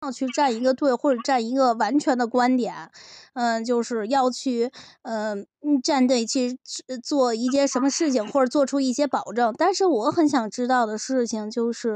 要去站一个队，或者站一个完全的观点，就是要去站队去做一件什么事情，或者做出一些保证。但是我很想知道的事情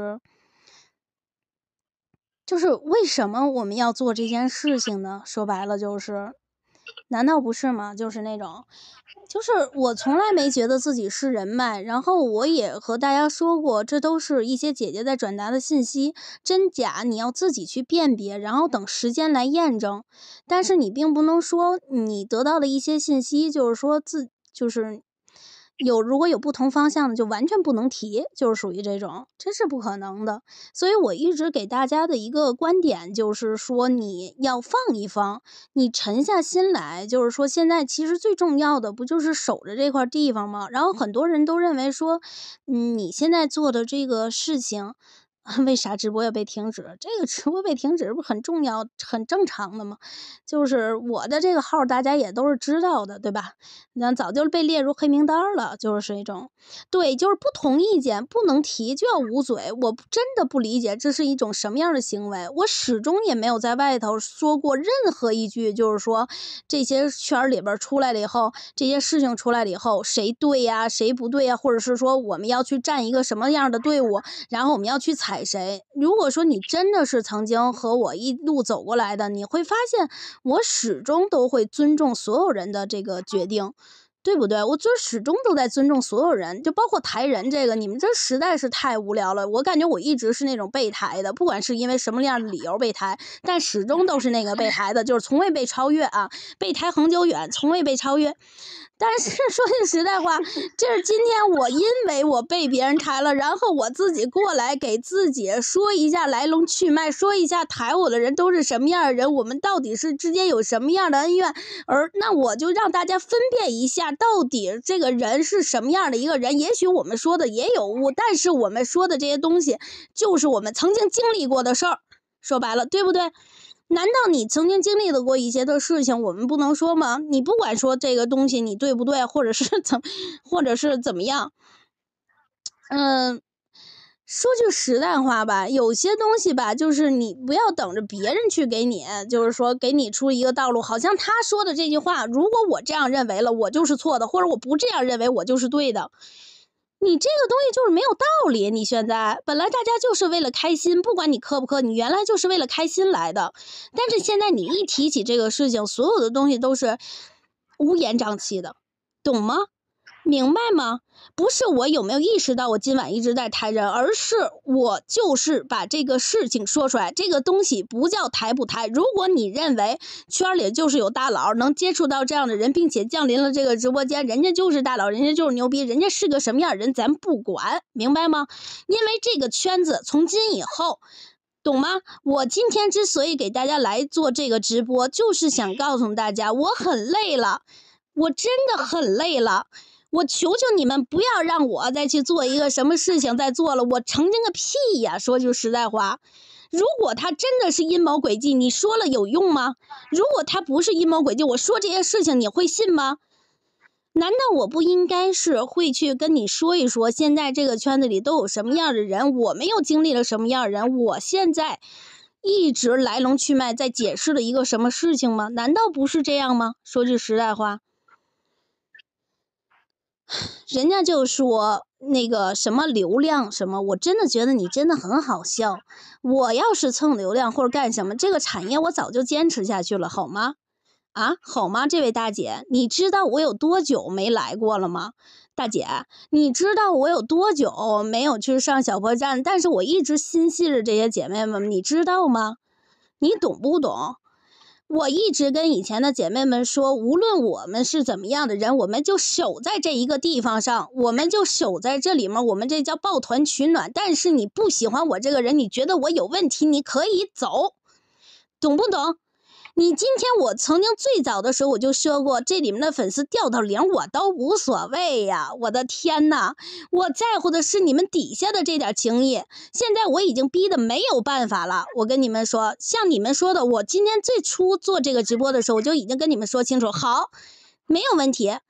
就是为什么我们要做这件事情呢？说白了就是，难道不是吗？就是那种，就是我从来没觉得自己是人脉，然后我也和大家说过，这都是一些姐姐在转达的信息，真假你要自己去辨别，然后等时间来验证。但是你并不能说你得到的一些信息，就是说就是如果有不同方向的，就完全不能提，就是属于这种，这是不可能的。所以我一直给大家的一个观点就是说，你要放一放，你沉下心来，就是说现在其实最重要的不就是守着这块地方吗？然后很多人都认为说，你现在做的这个事情，为啥直播要被停止？这个直播被停止不很重要、很正常的吗？就是我的这个号大家也都是知道的，对吧？那早就被列入黑名单了，就是一种，对，就是不同意见不能提就要捂嘴。我真的不理解这是一种什么样的行为。我始终也没有在外头说过任何一句，就是说这些圈里边出来了以后，这些事情出来了以后，谁对呀，谁不对呀，或者是说我们要去站一个什么样的队伍，然后我们要去踩谁。如果说你真的是曾经和我一路走过来的，你会发现我始终都会尊重所有人的这个决定，对不对？我就始终都在尊重所有人，就包括抬人这个，你们这实在是太无聊了。我感觉我一直是那种被抬的，不管是因为什么样的理由被抬，但始终都是那个被抬的，就是从未被超越啊，被抬恒久远，从未被超越。但是说句实在话，这是今天我因为我被别人抬了，然后我自己过来给自己说一下来龙去脉，说一下抬我的人都是什么样的人，我们到底是之间有什么样的恩怨，那我就让大家分辨一下，到底这个人是什么样的一个人。也许我们说的也有误，但是我们说的这些东西，就是我们曾经经历过的事儿。说白了，对不对？难道你曾经经历了过一些的事情，我们不能说吗？你不管说这个东西你对不对，或者是怎么样，说句实在话吧，有些东西吧，就是你不要等着别人去给你，就是说给你出一个道路，好像他说的这句话，如果我这样认为了，我就是错的，或者我不这样认为，我就是对的。你这个东西就是没有道理。你现在本来大家就是为了开心，不管你磕不磕，你原来就是为了开心来的。但是现在你一提起这个事情，所有的东西都是乌烟瘴气的，懂吗？明白吗？不是我有没有意识到我今晚一直在抬人，而是我就是把这个事情说出来。这个东西不叫抬不抬。如果你认为圈里就是有大佬能接触到这样的人，并且降临了这个直播间，人家就是大佬，人家就是牛逼，人家是个什么样的人咱不管，明白吗？因为这个圈子从今以后，懂吗？我今天之所以给大家来做这个直播，就是想告诉大家我很累了，我真的很累了。我求求你们不要让我再去做一个什么事情再做了，我成精个屁呀！说句实在话，如果他真的是阴谋诡计，你说了有用吗？如果他不是阴谋诡计，我说这些事情你会信吗？难道我不应该是会去跟你说一说，现在这个圈子里都有什么样的人，我们又经历了什么样的人，我现在一直来龙去脉在解释了一个什么事情吗？难道不是这样吗？说句实在话，人家就说那个什么流量什么，我真的觉得你真的很好笑。我要是蹭流量或者干什么，这个产业我早就坚持下去了，好吗？好吗？这位大姐，你知道我有多久没来过了吗？大姐，你知道我有多久没有去上小破站，但是我一直心系着这些姐妹们，你知道吗？你懂不懂？我一直跟以前的姐妹们说，无论我们是怎么样的人，我们就守在这一个地方上，我们就守在这里面，我们这叫抱团取暖。但是你不喜欢我这个人，你觉得我有问题，你可以走，懂不懂？你今天我曾经最早的时候我就说过，这里面的粉丝掉到零我都无所谓呀，我的天哪，我在乎的是你们底下的这点情谊。现在我已经逼得没有办法了，我跟你们说，像你们说的，我今天最初做这个直播的时候，我就已经跟你们说清楚，好，没有问题。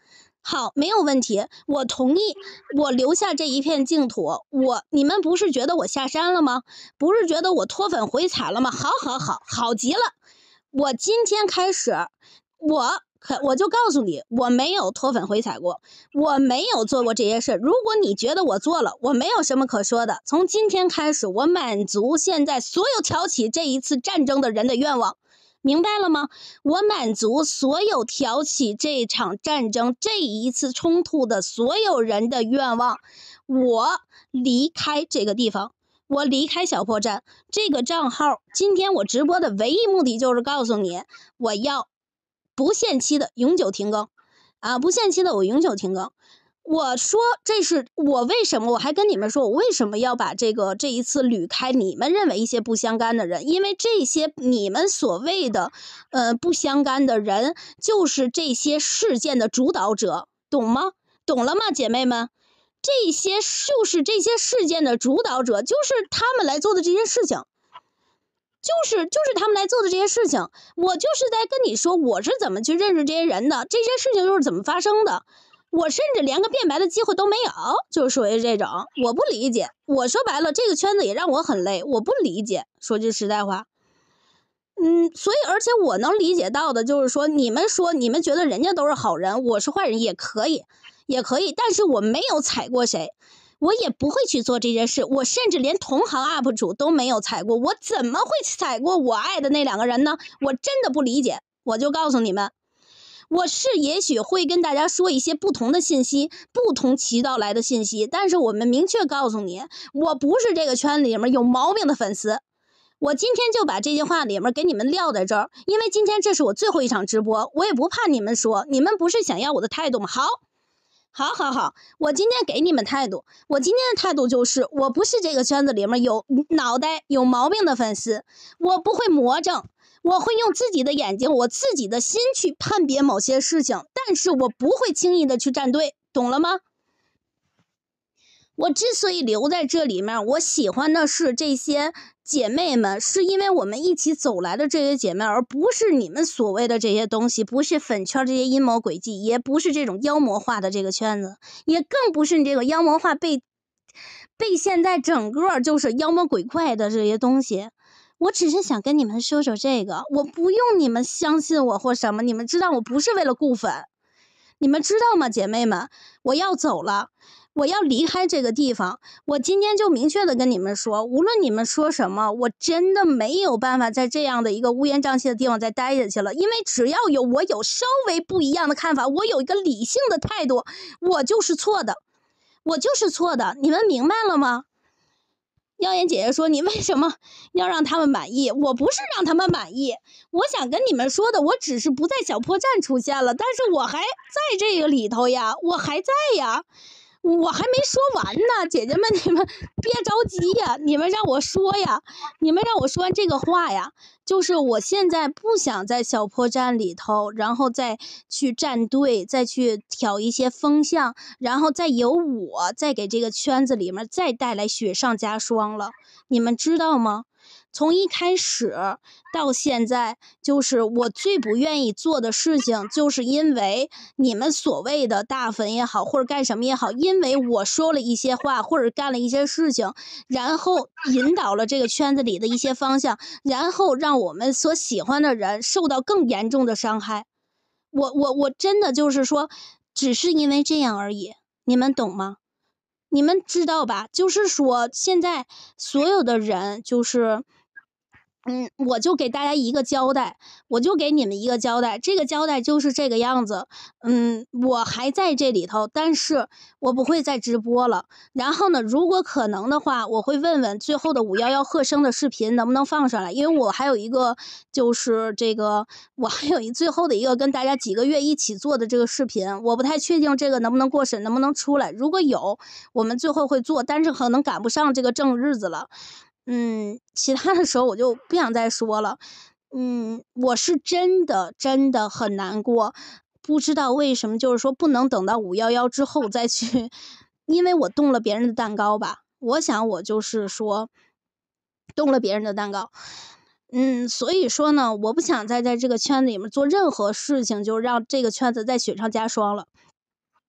好，没有问题，我同意，我留下这一片净土。你们不是觉得我下山了吗？不是觉得我脱粉回踩了吗？好，好，好，好极了。我今天开始，我就告诉你，我没有脱粉回踩过，我没有做过这些事。如果你觉得我做了，我没有什么可说的。从今天开始，我满足现在所有挑起这一次战争的人的愿望。明白了吗？我满足所有挑起这场战争、这一次冲突的所有人的愿望。我离开这个地方，我离开小破站。这个账号，今天我直播的唯一目的就是告诉你，我要不限期的永久停更，不限期的我永久停更。我说这是我为什么，我还跟你们说我为什么要把这一次捋开你们认为一些不相干的人，因为这些你们所谓的不相干的人就是这些事件的主导者，懂吗？懂了吗，姐妹们？这些就是这些事件的主导者，就是他们来做的这些事情。就是他们来做的这些事情，我就是在跟你说我是怎么去认识这些人的，这些事情又是怎么发生的。我甚至连个辩白的机会都没有，就是属于这种，我不理解。我说白了，这个圈子也让我很累，我不理解。说句实在话，所以而且我能理解到的就是说你们觉得人家都是好人，我是坏人也可以，但是我没有踩过谁，我也不会去做这件事，我甚至连同行 UP 主都没有踩过，我怎么会踩过我爱的那2个人呢？我真的不理解。我就告诉你们。我也许会跟大家说一些不同的信息，不同渠道来的信息，但是我们明确告诉你，我不是这个圈子里面有毛病的粉丝。我今天就把这些话里面给你们撂在这儿，因为今天这是我最后一场直播，我也不怕你们说，你们不是想要我的态度吗？好，我今天给你们态度，我今天的态度就是，我不是这个圈子里面有脑袋有毛病的粉丝，我不会魔怔。我会用自己的眼睛，我自己的心去判别某些事情，但是我不会轻易的去站队，懂了吗？我之所以留在这里面，我喜欢的是这些姐妹们，是因为我们一起走来的这些姐妹，而不是你们所谓的这些东西，不是粉圈这些阴谋诡计，也不是这种妖魔化的这个圈子，也更不是你这个妖魔化被现在整个就是妖魔鬼怪的这些东西。我只是想跟你们说说这个，我不用你们相信我或什么，你们知道我不是为了固粉，你们知道吗，姐妹们？我要走了，我要离开这个地方。我今天就明确的跟你们说，无论你们说什么，我真的没有办法在这样的一个乌烟瘴气的地方再待下去了，因为只要我有稍微不一样的看法，我有一个理性的态度，我就是错的，你们明白了吗？妖言姐姐说：“你为什么要让他们满意？我不是让他们满意，我想跟你们说的，我只是不在小破站出现了，但是我还在这个里头呀，我还在呀，我还没说完呢，姐姐们，你们别着急呀，你们让我说呀，你们让我说完这个话呀，就是我现在不想在小破站里头，然后再去站队，再去挑一些风向，然后再由我再给这个圈子里面再带来雪上加霜了，你们知道吗？从一开始到现在，就是我最不愿意做的事情，就是因为你们所谓的大粉也好，或者干什么也好，因为我说了一些话，或者干了一些事情，然后引导了这个圈子里的一些方向，然后让我们所喜欢的人受到更严重的伤害。我真的就是说，只是因为这样而已，你们懂吗？你们知道吧？就是说，现在所有的人就是。我就给大家一个交代，我就给你们一个交代，这个交代就是这个样子。我还在这里头，但是我不会再直播了。然后呢，如果可能的话，我会问问最后的511贺生的视频能不能放上来，因为我还有一个就是我还有最后的一个跟大家几个月一起做的这个视频，我不太确定这个能不能过审，能不能出来。如果有，我们最后会做，但是可能赶不上这个正日子了。其他的时候我就不想再说了。我是真的很难过，不知道为什么，就是说不能等到511之后再去，因为我动了别人的蛋糕吧。我想我就是说动了别人的蛋糕。所以说呢，我不想再在这个圈子里面做任何事情，就让这个圈子再雪上加霜了。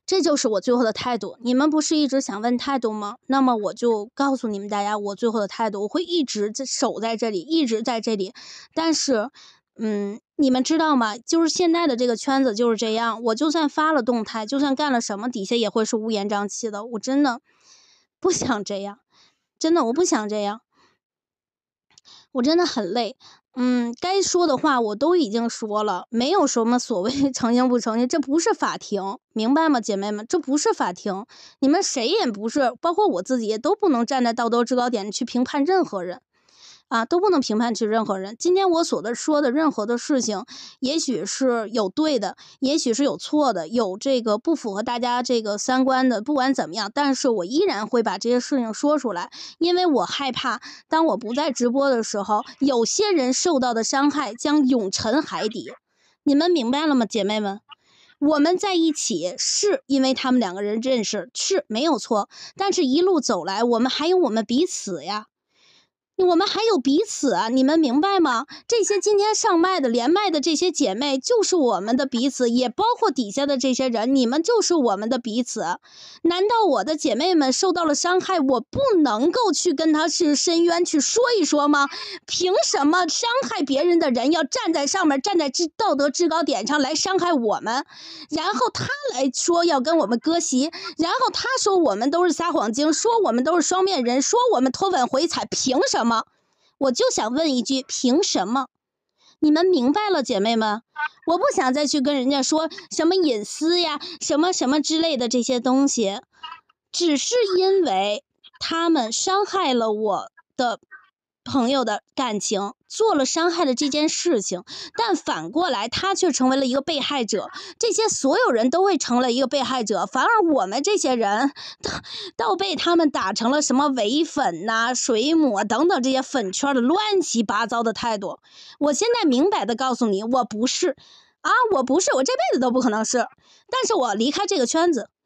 这就是我最后的态度。你们不是一直想问态度吗？那么我就告诉你们大家我最后的态度，我会一直守在这里，一直在这里。但是，你们知道吗？就是现在的这个圈子就是这样，我就算发了动态，就算干了什么，底下也会是乌烟瘴气的。我真的不想这样，真的我不想这样，我真的很累。该说的话我都已经说了，没有什么所谓诚信不诚信，这不是法庭，明白吗，姐妹们？这不是法庭，你们谁也不是，包括我自己也都不能站在道德制高点去评判任何人。都不能评判去任何人。今天我说的任何的事情，也许是有对的，也许是有错的，有这个不符合大家这个三观的，不管怎么样，但是我依然会把这些事情说出来，因为我害怕，当我不在直播的时候，有些人受到的伤害将永沉海底。你们明白了吗，姐妹们？我们在一起是因为他们两个人认识，是没有错，但是一路走来，我们还有我们彼此呀。我们还有彼此啊，你们明白吗？这些今天上麦的连麦的这些姐妹就是我们的彼此，也包括底下的这些人，你们就是我们的彼此。难道我的姐妹们受到了伤害，我不能够去跟她去深渊去说一说吗？凭什么伤害别人的人要站在上面，站在道德制高点上来伤害我们？然后他来说要跟我们割席，然后他说我们都是撒谎精，说我们都是双面人，说我们脱粉回踩，凭什么？我就想问一句，凭什么？你们明白了，姐妹们？我不想再去跟人家说什么隐私呀，什么什么之类的这些东西，只是因为他们伤害了我的朋友的感情，做了伤害的这件事情，但反过来他却成为了一个被害者，这些所有人都会成了一个被害者，反而我们这些人都被他们打成了什么伪粉呐、水母等等这些粉圈的乱七八糟的态度。我现在明白的告诉你，我不是我不是，我这辈子都不可能是，但是我离开这个圈子，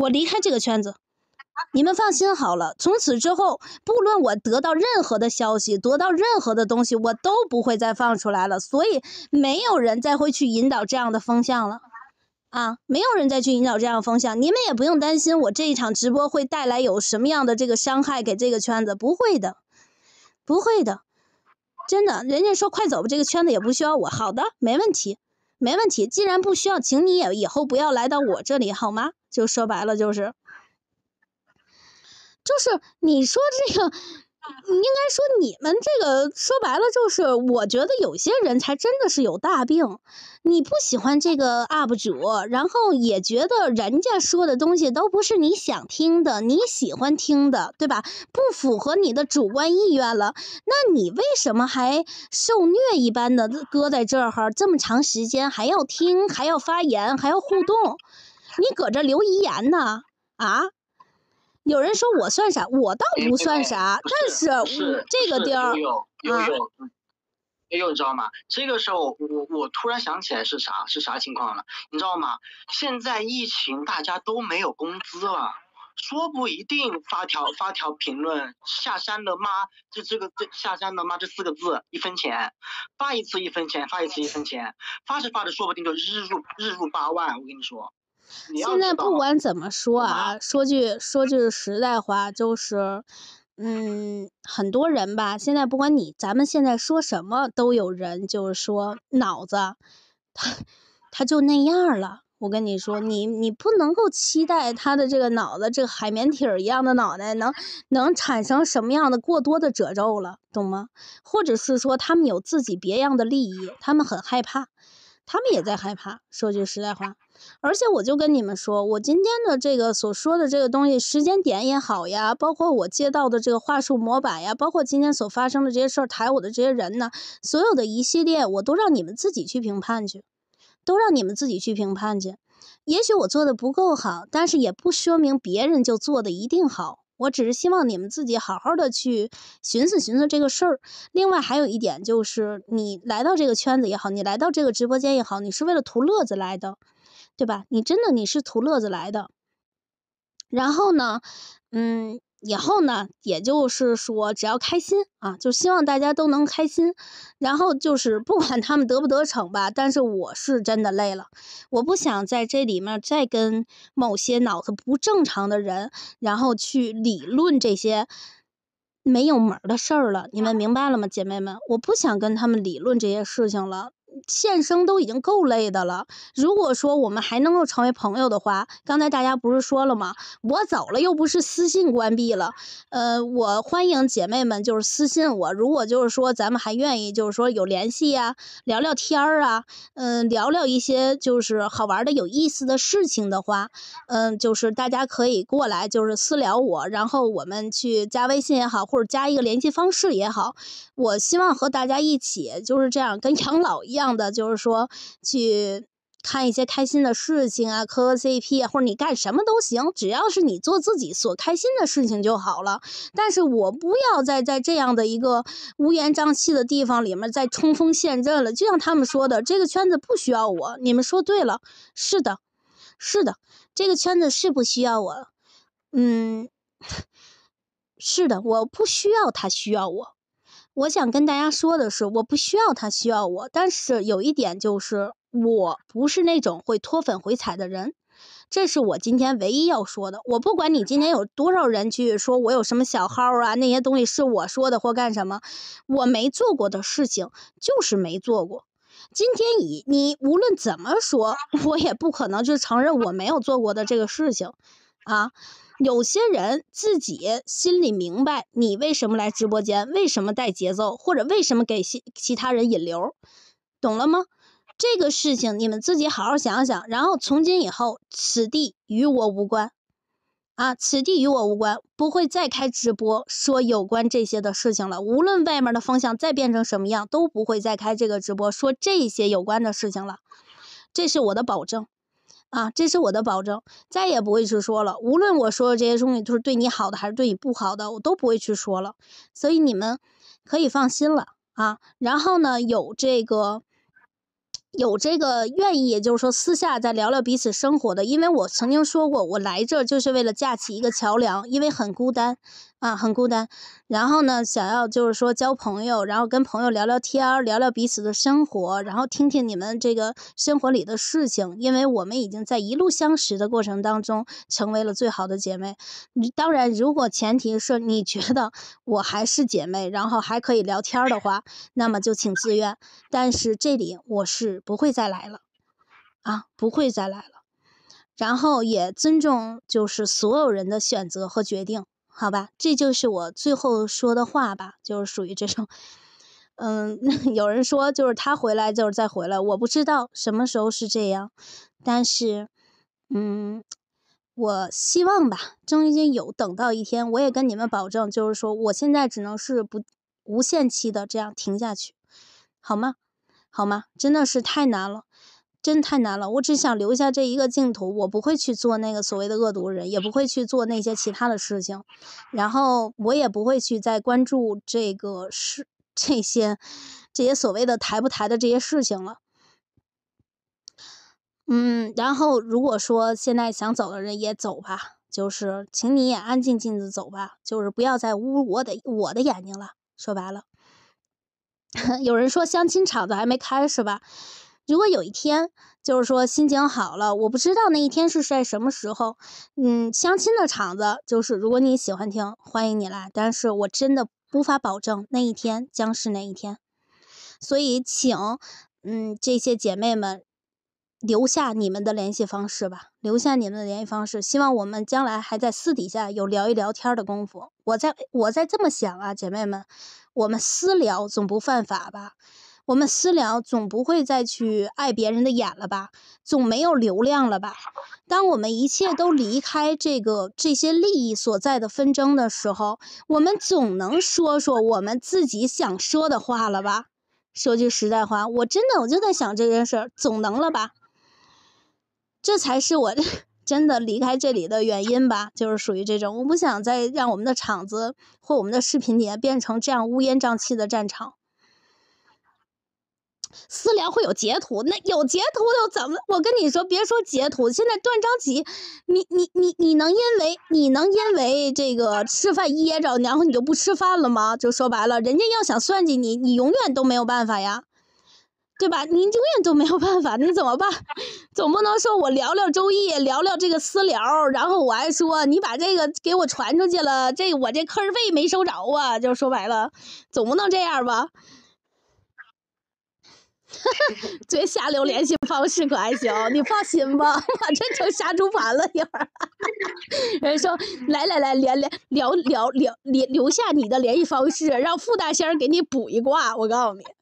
你们放心好了，从此之后，不论我得到任何的消息，得到任何的东西，我都不会再放出来了。所以没有人再会去引导这样的风向了，没有人再去引导这样的风向。你们也不用担心我这一场直播会带来有什么样的这个伤害给这个圈子，不会的，不会的，真的。人家说快走吧，这个圈子也不需要我。好的，没问题，没问题。既然不需要，请你也以后不要来到我这里，好吗？就说白了就是你说这个，应该说你们这个说白了就是，我觉得有些人才真的是有大病。你不喜欢这个 UP 主，然后也觉得人家说的东西都不是你想听的，你喜欢听的，对吧？不符合你的主观意愿了，那你为什么还受虐一般的搁在这儿这么长时间，还要听，还要发言，还要互动？你搁这留遗言呢？有人说我算啥，我倒不算啥，但是这个地儿你知道吗？这个时候我突然想起来是啥情况了，你知道吗？现在疫情大家都没有工资了，说不一定发条评论下山了吗？这下山了吗？这4个字1分钱，发一次1分钱，发一次1分钱，发着发着说不定就日入8万，我跟你说。 现在不管怎么说说句实在话，就是很多人吧，现在不管咱们现在说什么，都有人就是说脑子他就那样了。我跟你说，你不能够期待他的这个脑子，这个海绵体一样的脑袋能产生什么样的过多的褶皱了，懂吗？或者是说他们有自己别样的利益，他们很害怕，他们也在害怕。说句实在话，而且我就跟你们说，我今天的这个所说的这个东西，时间点也好呀，包括我接到的这个话术模板呀，包括今天所发生的这些事儿，抬我的这些人呢，所有的一系列，我都让你们自己去评判去，也许我做的不够好，但是也不说明别人就做的一定好。我只是希望你们自己好好的去寻思这个事儿。另外还有一点就是，你来到这个圈子也好，你来到这个直播间也好，你是为了图乐子来的，对吧？你是图乐子来的。然后呢， 以后呢，也就是说只要开心啊，就希望大家都能开心。然后就是不管他们得不得逞吧，但是我是真的累了，我不想在这里面再跟某些脑子不正常的人，然后去理论这些没有门儿的事儿了。你们明白了吗，姐妹们？我不想跟他们理论这些事情了。现生都已经够累的了，如果说我们还能够成为朋友的话，刚才大家不是说了吗？我走了又不是私信关闭了，我欢迎姐妹们就是私信我，如果就是说咱们还愿意就是说有联系呀，聊聊天儿啊，聊聊一些就是好玩的有意思的事情的话，就是大家可以过来就是私聊我，然后我们去加微信也好，或者加一个联系方式也好，我希望和大家一起就是这样跟养老一样的，就是说去看一些开心的事情啊，磕个 CP 啊，或者你干什么都行，只要是你做自己所开心的事情就好了。但是我不要再在这样的一个乌烟瘴气的地方里面再冲锋陷阵了。就像他们说的，这个圈子不需要我。你们说对了，是的，是的，这个圈子是不需要我。是的，我不需要他需要我。我想跟大家说的是，我不需要他需要我，但是有一点就是，我不是那种会脱粉回踩的人，这是我今天唯一要说的。我不管你今天有多少人去说我有什么小号啊，那些东西是我说的或干什么，我没做过的事情就是没做过。今天你无论怎么说，我也不可能去承认我没有做过的这个事情啊。有些人自己心里明白你为什么来直播间，为什么带节奏，或者为什么给其他人引流，懂了吗？这个事情你们自己好好想想，然后从今以后，此地与我无关啊，此地与我无关，不会再开直播说有关这些的事情了。无论外面的风向再变成什么样，都不会再开这个直播说这些有关的事情了，这是我的保证。啊，这是我的保证，再也不会去说了。无论我说的这些东西都是对你好的还是对你不好的，我都不会去说了。所以你们可以放心了啊。然后呢，有这个愿意，也就是说私下再聊聊彼此生活的，因为我曾经说过，我来这就是为了架起一个桥梁，因为很孤单啊，很孤单。然后呢，想要就是说交朋友，然后跟朋友聊聊天，聊聊彼此的生活，然后听听你们这个生活里的事情，因为我们已经在一路相识的过程当中成为了最好的姐妹。当然，如果前提是你觉得我还是姐妹，然后还可以聊天的话，那么就请自愿。但是这里我是不会再来了啊，不会再来了。然后也尊重就是所有人的选择和决定，好吧？这就是我最后说的话吧，就是属于这种，有人说就是他回来就是再回来，我不知道什么时候是这样，但是，我希望吧，终于有等到一天，我也跟你们保证，就是说我现在只能是不无限期的这样停下去，好吗？好吗？真的是太难了，真太难了。我只想留下这一个净土，我不会去做那个所谓的恶毒人，也不会去做那些其他的事情，然后我也不会去再关注这些所谓的抬不抬的这些事情了。然后如果说现在想走的人也走吧，就是请你也安静静的走吧，就是不要再污我的眼睛了。说白了。有人说相亲场子还没开是吧？如果有一天就是说心情好了，我不知道那一天是在什么时候，相亲的场子就是如果你喜欢听，欢迎你来，但是我真的无法保证那一天将是哪一天，所以请这些姐妹们留下你们的联系方式吧，留下你们的联系方式，希望我们将来还在私底下有聊一聊天的功夫。我在这么想啊，姐妹们，我们私聊总不犯法吧？我们私聊总不会再去碍别人的眼了吧？总没有流量了吧？当我们一切都离开这些利益所在的纷争的时候，我们总能说说我们自己想说的话了吧？说句实在话，我就在想这件事儿，总能了吧？这才是我真的离开这里的原因吧，就是属于这种，我不想再让我们的场子或我们的视频节变成这样乌烟瘴气的战场。 私聊会有截图，那有截图又怎么？我跟你说，别说截图，现在断章集，你能因为这个吃饭噎着，然后你就不吃饭了吗？就说白了，人家要想算计你，你永远都没有办法呀。对吧？你永远都没有办法，你怎么办？总不能说我聊聊周易，聊聊这个私聊，然后我还说你把这个给我传出去了，我这课时费没收着啊，就说白了，总不能这样吧？最下流联系方式可还行，你放心吧，我这成杀猪盘了一会儿。人说来留下你的联系方式，让傅大仙给你卜一卦，我告诉你。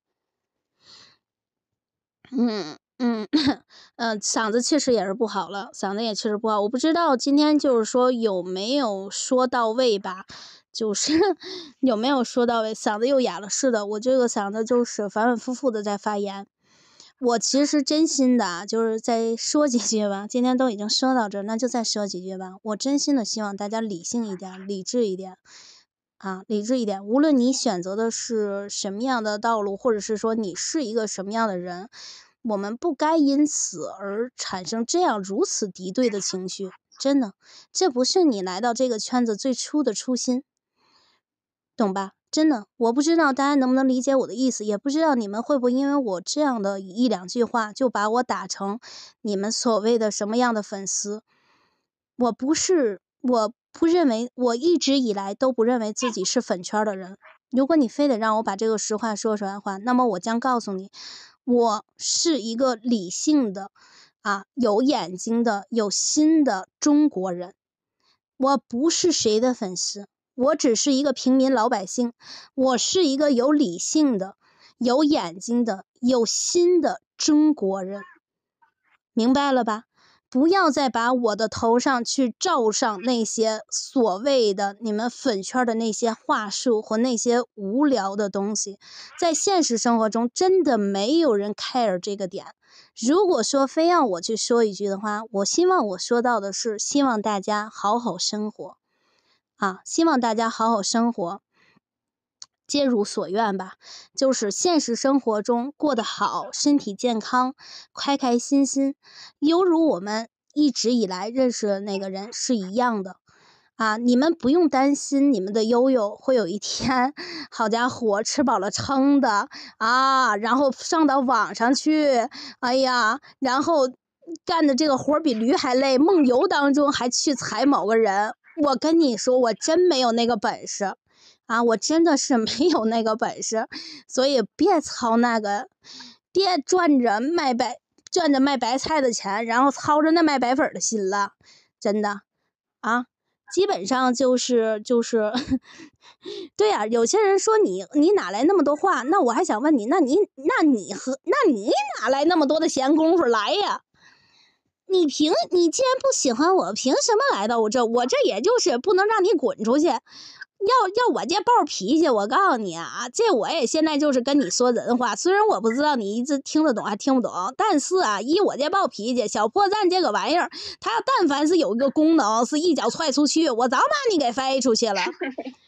嗓子确实也是不好了，嗓子也确实不好。我不知道今天就是说有没有说到位吧，就是有没有说到位，嗓子又哑了。是的，我这个嗓子就是反反复复的在发炎。我其实真心的就是再说几句吧，今天都已经说到这儿，那就再说几句吧。我真心的希望大家理性一点，理智一点。理智一点，无论你选择的是什么样的道路，或者是说你是一个什么样的人，我们不该因此而产生这样如此敌对的情绪。真的，这不是你来到这个圈子最初的初心，懂吧？真的，我不知道大家能不能理解我的意思，也不知道你们会不会因为我这样的一两句话就把我打成你们所谓的什么样的粉丝。我不认为，我一直以来都不认为自己是粉圈的人。如果你非得让我把这个实话说出来的话，那么我将告诉你，我是一个理性的有眼睛的有心的中国人。我不是谁的粉丝，我只是一个平民老百姓。我是一个有理性的有眼睛的有心的中国人，明白了吧？不要再把我的头上去罩上那些所谓的你们粉圈的那些话术和那些无聊的东西，在现实生活中真的没有人 care 这个点。如果说非要我去说一句的话，我希望我说到的是希望大家好好生活希望大家好好生活，皆如所愿吧，就是现实生活中过得好，身体健康，开开心心，犹如我们一直以来认识的那个人是一样的你们不用担心你们的悠悠会有一天，好家伙，吃饱了撑的然后上到网上去，哎呀，然后干的这个活比驴还累，梦游当中还去踩某个人。我跟你说，我真没有那个本事。我真的是没有那个本事，所以别操那个，别赚着卖白菜的钱，然后操着那卖白粉的心了，真的基本上就是对呀，有些人说你哪来那么多话？那我还想问你，那你哪来那么多的闲工夫来呀？你既然不喜欢我，凭什么来到我这？我这也就是不能让你滚出去。要我这暴脾气，我告诉你这我也现在就是跟你说人话，虽然我不知道你一直听得懂还听不懂，但是以我这暴脾气，小破站这个玩意儿，它要但凡是有一个功能是一脚踹出去，我早把你给飞出去了。丫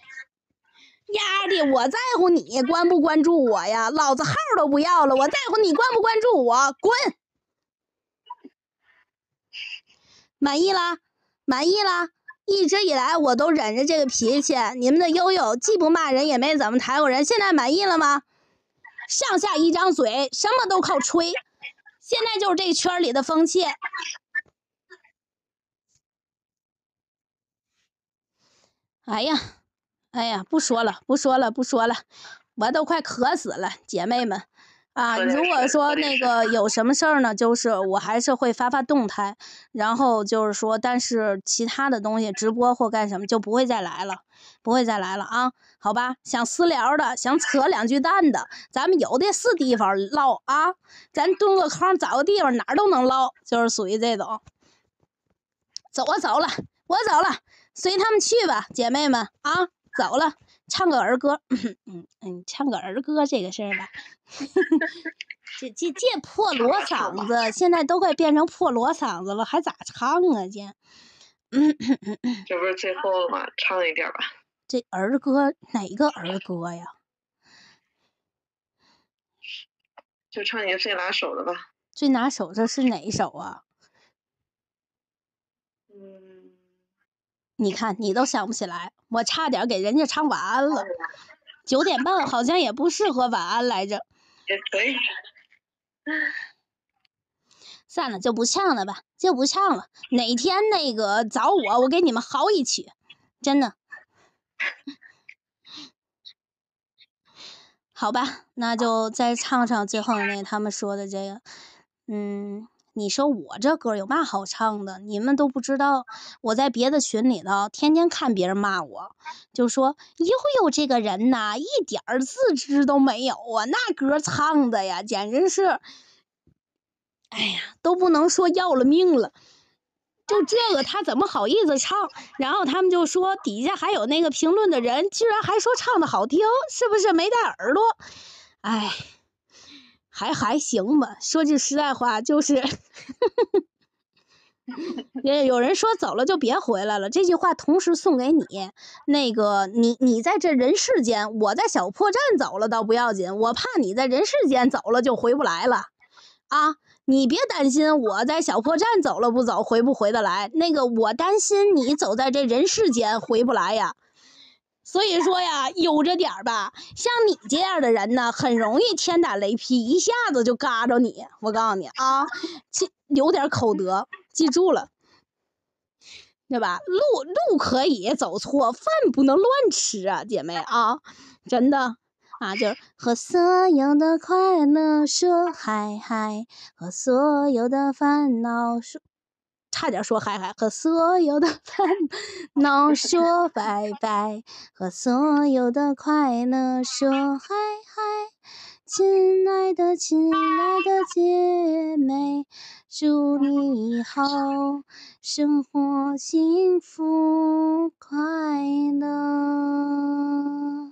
的，我在乎你关不关注我呀？老子号都不要了，我在乎你关不关注我？滚！满意啦？满意啦？一直以来我都忍着这个脾气，你们的悠悠既不骂人也没怎么抬过人，现在满意了吗？上下一张嘴，什么都靠吹，现在就是这圈里的风气。哎呀，不说了，我都快渴死了，姐妹们。如果说那个有什么事儿呢，就是我还是会发动态，然后就是说，但是其他的东西直播或干什么就不会再来了，好吧？想私聊的，想扯两句蛋的，咱们有的是地方唠咱蹲个坑找个地方哪儿都能唠，就是属于这种。我走了，随他们去吧，姐妹们走了。唱个儿歌，唱个儿歌这个事儿吧，这破锣嗓子，现在都快变成破锣嗓子了，还咋唱这？ 这不是最后了吗？唱一点吧。 这儿歌哪个儿歌呀？ 就唱你最拿手的吧。 最拿手这是哪一首啊？你看你都想不起来，我差点给人家唱晚安了。9点半好像也不适合晚安来着。 也可以。 算了，就不唱了吧，就不唱了。哪天那个找我给你们嚎一曲，真的。好吧，那就再唱唱最后那他们说的这个，你说我这歌有嘛好唱的？你们都不知道，我在别的群里头天天看别人骂我，就说悠悠这个人呐，一点自知都没有啊，那歌唱的呀，简直是，哎呀，都不能说要了命了。就这个他怎么好意思唱？然后他们就说底下还有那个评论的人居然还说唱的好听，是不是没带耳朵？哎，还行吧。说句实在话，就是有人说走了就别回来了，这句话同时送给你。那个你在这人世间，我在小破站走了倒不要紧，我怕你在人世间走了就回不来了啊。你别担心我在小破站走了不走回不回得来，那个我担心你走在这人世间回不来呀。所以说呀，悠着点吧，像你这样的人呢，很容易天打雷劈，一下子就嘎着你。我告诉你啊，留点口德，记住了，对吧？路可以走错，饭不能乱吃啊，姐妹啊，真的。啊，就是和所有的快乐说嗨嗨，和所有的烦恼说，差点说嗨嗨，和所有的烦恼说拜拜，和所有的快乐说嗨嗨，亲爱的姐妹，祝你好，生活幸福快乐。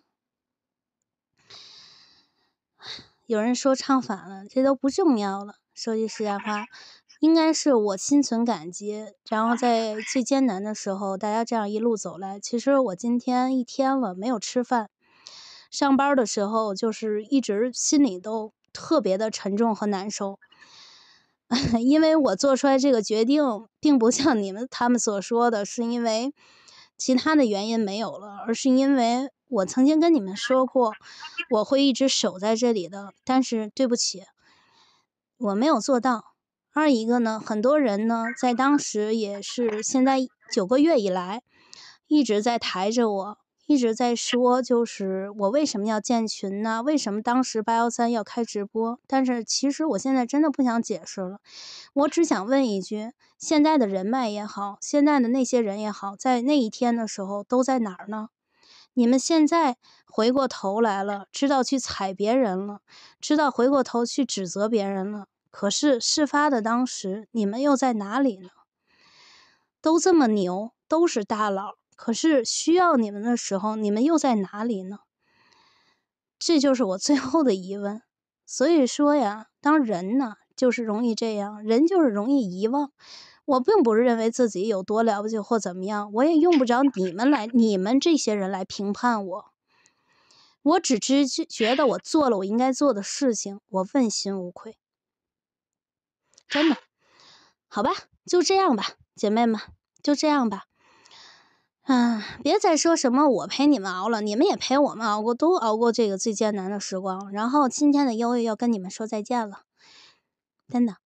有人说唱反了，这都不重要了。说句实在话，应该是我心存感激。然后在最艰难的时候，大家这样一路走来，其实我今天一天了没有吃饭，上班的时候就是一直心里都特别的沉重和难受。因为我做出来这个决定，并不像他们所说的是因为其他的原因没有了，而是因为我曾经跟你们说过，我会一直守在这里的，但是对不起，我没有做到。二一个呢，很多人呢，在当时也是现在9个月以来，一直在抬着我，一直在说，就是我为什么要建群呢？为什么当时813要开直播？但是其实我现在真的不想解释了，我只想问一句，现在的人脉也好，现在的那些人也好，在那一天的时候都在哪儿呢？你们现在回过头来了，知道去踩别人了，知道回过头去指责别人了，可是事发的当时，你们又在哪里呢？都这么牛，都是大佬，可是需要你们的时候，你们又在哪里呢？这就是我最后的疑问。所以说呀，当人呢，就是容易这样，人就是容易遗忘。我并不是认为自己有多了不起或怎么样，我也用不着你们这些人来评判我。我只是觉得我做了我应该做的事情，我问心无愧。真的，好吧，就这样吧，姐妹们，就这样吧。别再说什么我陪你们熬了，你们也陪我们熬过，都熬过这个最艰难的时光。然后今天的悠悠要跟你们说再见了，真的。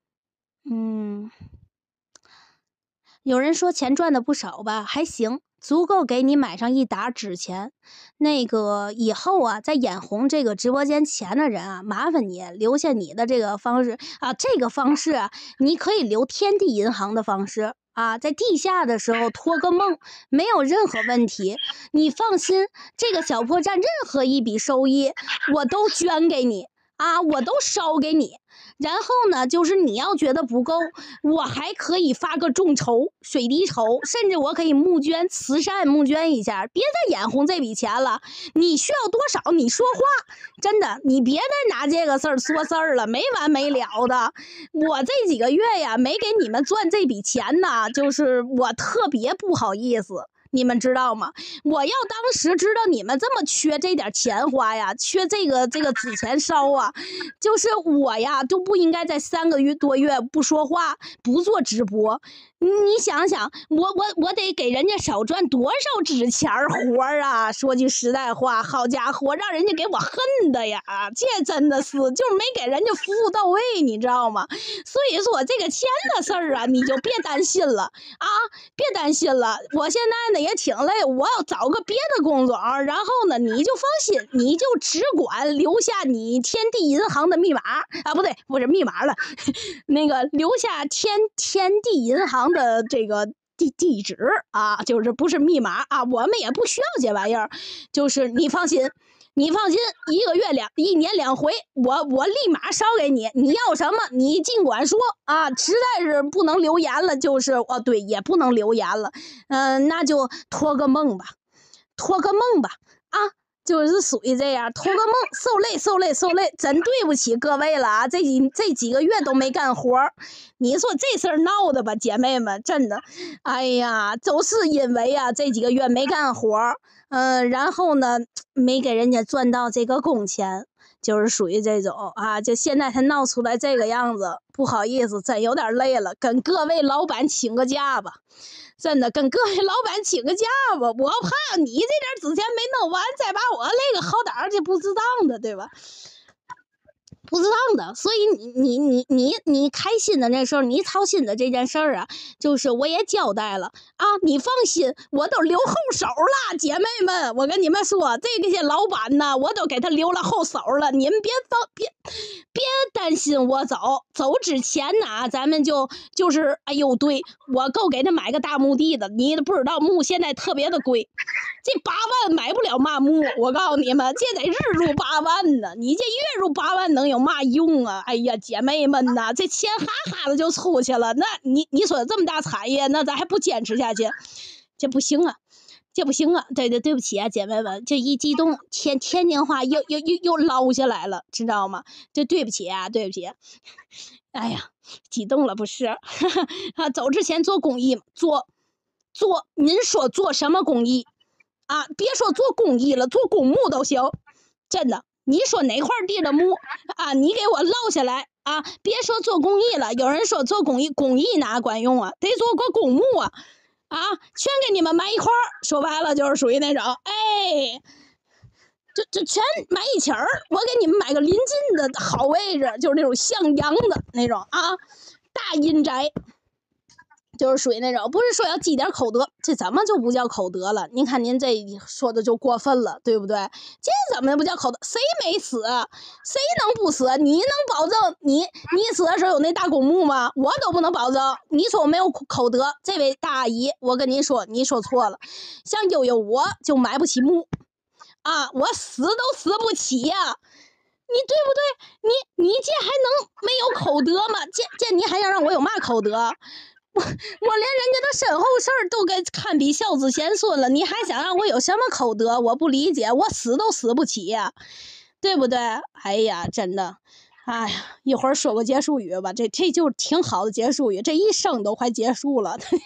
有人说钱赚的不少吧，还行，足够给你买上一沓纸钱。那个以后啊，在眼红这个直播间钱的人啊，麻烦你留下你的这个方式啊，这个方式啊，你可以留天地银行的方式啊，在地下的时候托个梦，没有任何问题。你放心，这个小破站任何一笔收益，我都捐给你啊，我都烧给你。然后呢，就是你要觉得不够，我还可以发个众筹、水滴筹，甚至我可以募捐、慈善募捐一下。别再眼红这笔钱了，你需要多少你说话，真的，你别再拿这个事儿说事儿了，没完没了的。我这几个月呀，没给你们赚这笔钱呢，就是我特别不好意思。 你们知道吗？我要当时知道你们这么缺这点钱花呀，缺这个纸钱烧啊，就是我呀都不应该在3个多月不说话，不做直播。你想想，我得给人家少赚多少纸钱活啊！说句实在话，好家伙，让人家给我恨的呀！这真的是就是没给人家服务到位，你知道吗？所以说这个钱的事儿啊，你就别担心了啊，别担心了。我现在呢也挺累，我要找个别的工作，然后呢你就放心，你就只管留下你天地银行的密码啊，不是密码了，那个留下天地银行的这个地址啊，就是不是密码啊，我们也不需要这玩意儿，就是你放心。1个月1年2回，我立马烧给你。你要什么，你尽管说啊！实在是不能留言了，就是对，也不能留言了。那就托个梦吧啊！就是属于这样，托个梦，受累，真对不起各位了啊！这几个月都没干活，你说这事儿闹的吧，姐妹们，真的，哎呀，就是因为啊这几个月没干活，然后呢没给人家赚到这个工钱，就是属于这种啊，就现在才闹出来这个样子，不好意思，真有点累了，跟各位老板请个假吧。真的跟各位老板请个假吧，我怕你这点纸钱没弄完，再把我累个好歹儿，这不值当的，对吧？不值当的，所以你开心的那时候，你操心的这件事儿啊，就是我也交代了啊，你放心，我都留后手了，姐妹们，我跟你们说，这些老板呢，我都给他留了后手了，你们别担心我走之前呢，咱们就是哎呦，对我够给他买个大墓地的，你都不知道墓现在特别的贵，这8万买不了嘛墓，我告诉你们，这得日入8万呢，你这月入8万能有嘛用啊？哎呀，姐妹们呐，这钱哈的就出去了，那你说这么大产业，那咱还不坚持下去，这不行啊。对不起啊，姐妹们，这一激动，天津话又捞下来了，知道吗？这对不起啊。哎呀，激动了不是？走之前做公益，做，您说做什么公益啊？别说做公益了，做公墓都行，真的。你说哪块地的墓啊？你给我捞下来啊！别说做公益了，有人说做公益哪管用啊？得做个公墓啊！啊，全给你们埋一块儿，说白了就是属于那种，哎，这全埋一起儿，我给你们买个临近的好位置，就是那种向阳的那种啊，大阴宅，就是属于那种，不是说要积点口德，这怎么就不叫口德了？您看您这说的就过分了，对不对？这怎么不叫口德？谁没死？谁能不死？你能保证你死的时候有那大公墓吗？我都不能保证。你说我没有口德，这位大阿姨，我跟你说，你说错了。像悠悠我就买不起墓啊，我死都死不起呀。你对不对？你这还能没有口德吗？这你还想让我有嘛口德？我连人家的身后事儿都给堪比孝子贤孙了，你还想让我有什么口德？我不理解，我死都死不起呀，对不对？哎呀，真的，哎呀，一会儿说个结束语吧，这就挺好的结束语，这一生都快结束了，还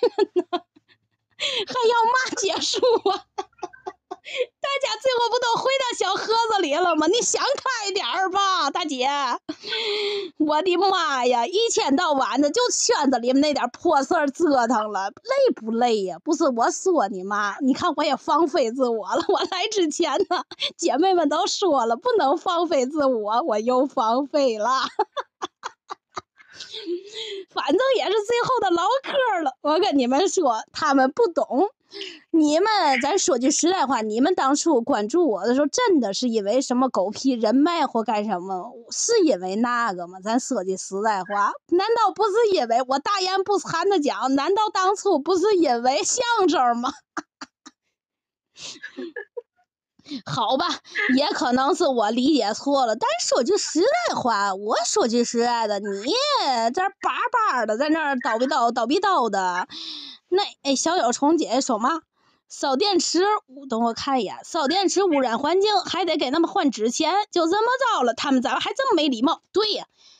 要嘛结束啊？大家最后不都回到小盒子里了吗？你想开点儿吧，大姐！我的妈呀，一天到晚的就圈子里面那点破事儿折腾了，累不累呀？不是我说你妈，你看我也放飞自我了。我来之前呢，姐妹们都说了不能放飞自我，我又放飞了。反正也是最后的唠嗑了，我跟你们说，他们不懂。你们，咱说句实在话，你们当初关注我的时候，真的是因为什么狗屁人脉或干什么？是因为那个吗？咱说句实在话，难道不是因为我大言不惭的讲？难道当初不是因为相声吗？好吧，也可能是我理解错了，但说句实在话，我说句实在的，你这叭的在那儿叨逼叨的，那小小虫姐姐说嘛，烧电池，等我看一眼，烧电池污染环境，还得给他们换纸钱，就这么着了，他们咋还这么没礼貌？对呀，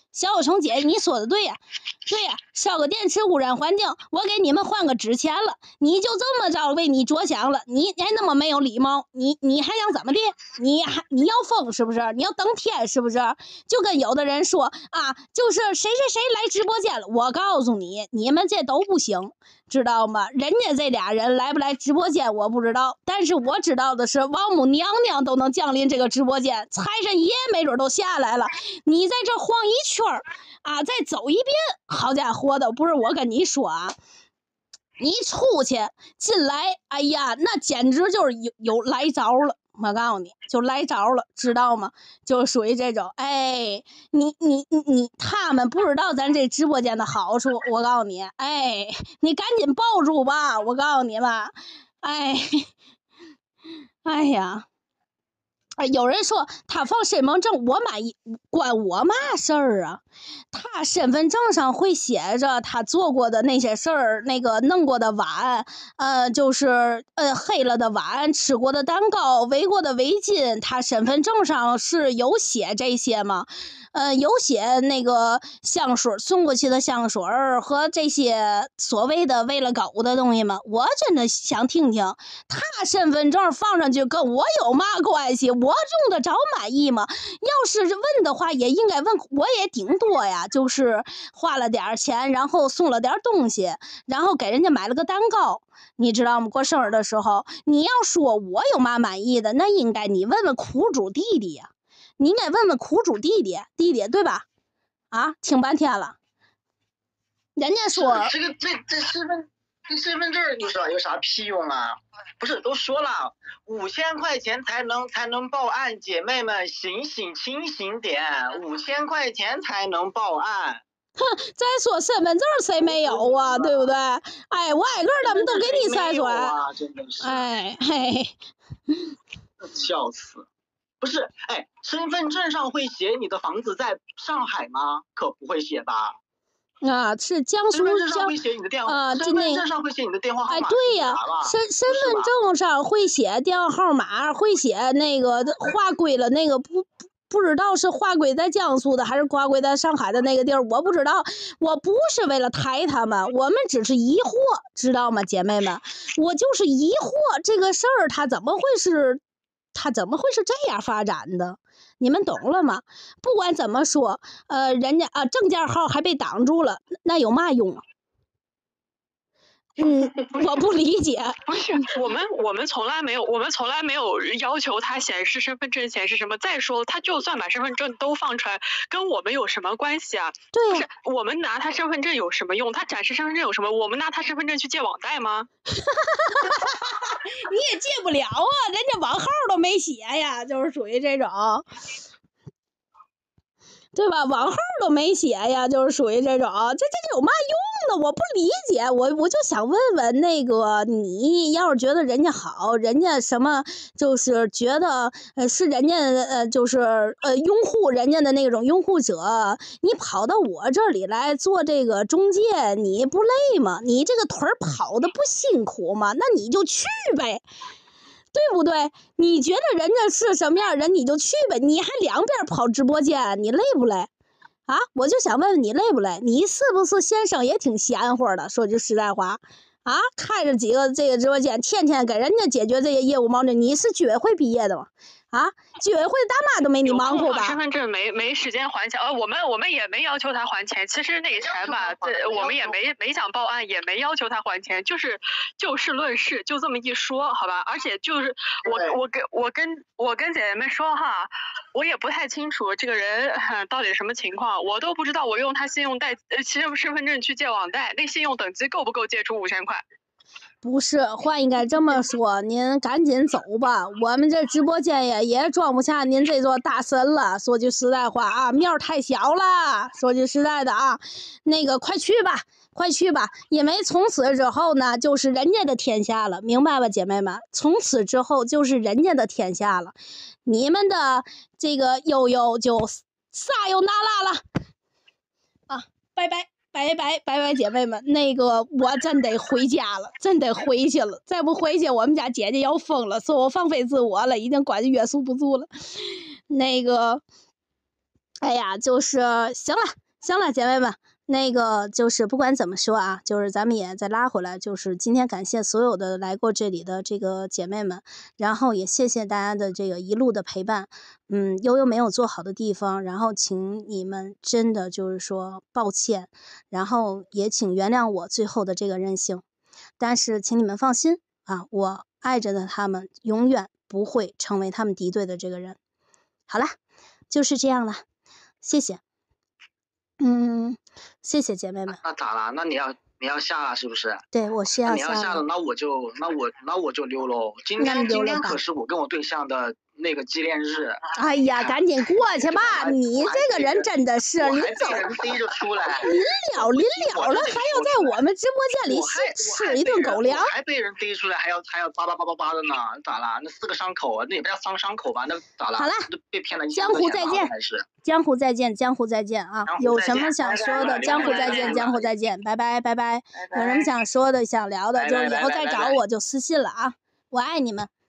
小有成姐，你说的对呀，对呀，烧个电池污染环境，我给你们换个纸钱了，你就这么着为你着想了，你还那么没有礼貌，你还想怎么的？你要疯是不是？你要登天是不是？就跟有的人说啊，就是谁谁谁来直播间了，我告诉你，你们这都不行。知道吗？人家这俩人来不来直播间我不知道，但是我知道的是王母娘娘都能降临这个直播间，财神爷没准都下来了。你在这晃一圈啊，再走一遍，好家伙的，不是我跟你说啊，你出去进来，哎呀，那简直就是有来着了。我告诉你，就来着了，知道吗？就属于这种，哎，你，他们不知道咱这直播间的好处，我告诉你，哎，你赶紧抱住吧，我告诉你吧，哎，哎呀。有人说他放身份证，我满意，关我嘛事儿啊？他身份证上会写着他做过的那些事儿，那个弄过的碗，就是黑了的碗，吃过的蛋糕，围过的围巾，他身份证上是有写这些吗？有写那个香水送过去的香水和这些所谓的喂了狗的东西吗？我真的想听听，他身份证放上去跟我有嘛关系？我用得着满意吗？要是问的话，也应该问，我也顶多呀，就是花了点钱，然后送了点东西，然后给人家买了个蛋糕。你知道吗？过生日的时候，你要说我有嘛满意的，那应该你问问苦主弟弟呀。你应该问问苦主弟弟对吧？啊，听半天了，人家说这身份证有啥屁用啊？不是都说了5000块钱才能报案，姐妹们清醒点，5000块钱才能报案。 哼，再说身份证谁没有啊？对不对？哎，我挨个他们都给你筛出来，哎嘿， 笑死。不是，哎，身份证上会写你的房子在上海吗？可不会写吧？ 啊，是江苏身份证上会写你的电话，身份证上会写你的电话号码。 哎，对呀，身份证上会写电话号码，会写那个划归了那个不知道是划归在江苏的还是划归在上海的那个地儿，我不知道。我不是为了抬他们，我们只是疑惑，知道吗，姐妹们？我就是疑惑这个事儿，它怎么会是这样发展的？你们懂了吗？不管怎么说，人家证件号还被挡住了，那有嘛用啊？我不理解。 不是，我们从来没有要求他显示身份证显示什么。再说，他就算把身份证都放出来，跟我们有什么关系啊？ 对呀， 不是，我们拿他身份证有什么用？他展示身份证有什么？我们拿他身份证去借网贷吗？ 你也借不了啊，人家网号都没写呀，就是属于这种。对吧？网号都没写呀，就是属于这种，这有嘛用呢？我不理解，我就想问问那个，你要是觉得人家好，人家什么就是觉得是人家就是拥护人家的那种拥护者，你跑到我这里来做这个中介，你不累吗？你这个腿跑的不辛苦吗？那你就去呗。对不对？你觉得人家是什么样人，你就去呗。你还两边跑直播间，你累不累？啊，我就想问问你累不累？你是不是先生也挺闲活的？说句实在话，啊，开着几个这个直播间，天天给人家解决这些业务矛盾。你是居委会毕业的吗？啊，居委会大妈都没你忙活吧？ 身份证没时间还钱，我们也没要求他还钱。其实那个钱吧，我们也没想报案，也没要求他还钱，就是就事论事，就这么一说，好吧？而且就是我跟姐姐们说哈，我也不太清楚这个人到底什么情况，我都不知道。我用他身份证去借网贷，那信用等级够不够借出5000块？ 不是，话应该这么说，您赶紧走吧，我们这直播间也装不下您这座大神了。说句实在话啊，面太小了。说句实在的啊，那个快去吧，因为从此之后呢，就是人家的天下了，明白吧，姐妹们？从此之后就是人家的天下了，你们的这个悠悠就撒由那拉了啊，拜拜。拜拜，姐妹们，那个我真得回家了，真得回去了，再不回去我们家姐姐要疯了，说我放飞自我了，已经管约束不住了。那个哎呀，就是行了，行了，姐妹们，那个就是不管怎么说啊，就是咱们也再拉回来，就是今天感谢所有的来过这里的这个姐妹们，然后也谢谢大家的这个一路的陪伴。悠悠没有做好的地方，然后请你们真的就是说抱歉，然后也请原谅我最后的这个任性，但是请你们放心啊，我爱着的他们永远不会成为他们敌对的这个人。好了，就是这样了。谢谢，谢谢姐妹们。 那咋了？那你要下了是不是？ 对，我是那要你要下了，那我就溜喽。今天可是我跟我对象的那个纪念日。 哎呀，赶紧过去吧！你这个人真的是临走人逮着出来， 临了了，还要在我们直播间里吃一顿狗粮， 还被人逮出来，还要叭叭的呢，咋了？那4个伤口，那也不叫伤口吧？那咋了？ 好了， 被骗了1 江湖再见，江湖再见，江湖再见啊！有什么想说的，江湖再见，江湖再见，拜拜拜拜。有什么想说的、想聊的，就以后再找我就私信了啊！我爱你们，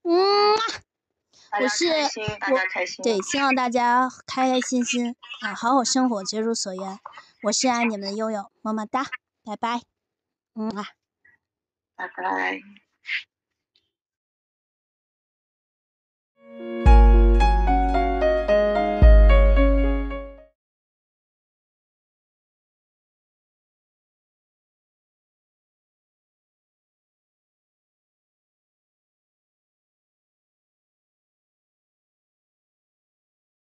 我是对，希望大家开开心心啊，好好生活，绝如所愿。我是爱你们的悠悠，么么哒，拜拜， 拜拜。